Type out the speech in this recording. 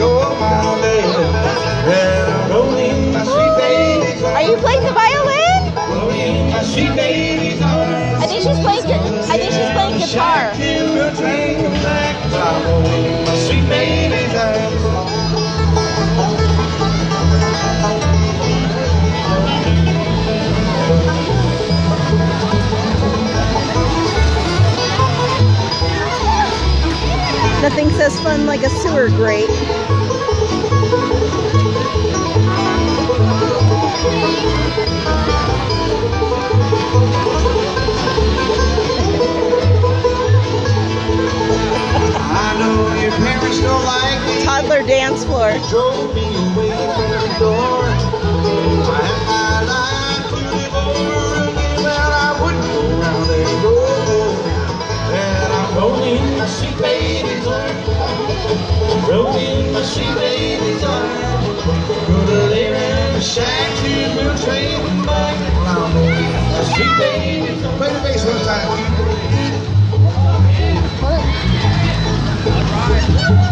shore, my lady. Well, I'm rolling my sweet baby's arms. Are you playing the violin? Rolling my sweet baby's arms. I think she's playing guitar. Till the train comes back, I'm rolling my sweet baby's arms. Nothing says fun like a sewer grate. I know your parents don't like me. Toddler dance floor. You drove me away from the door. I had my life to live over again, but I wouldn't go around anymore. And I'm rolling my sweet baby's arms. Rolling my sweet baby's arms. Gonna lay around the shack till the train comes back. I'm rolling my sweet baby's arms. Play the bass one time.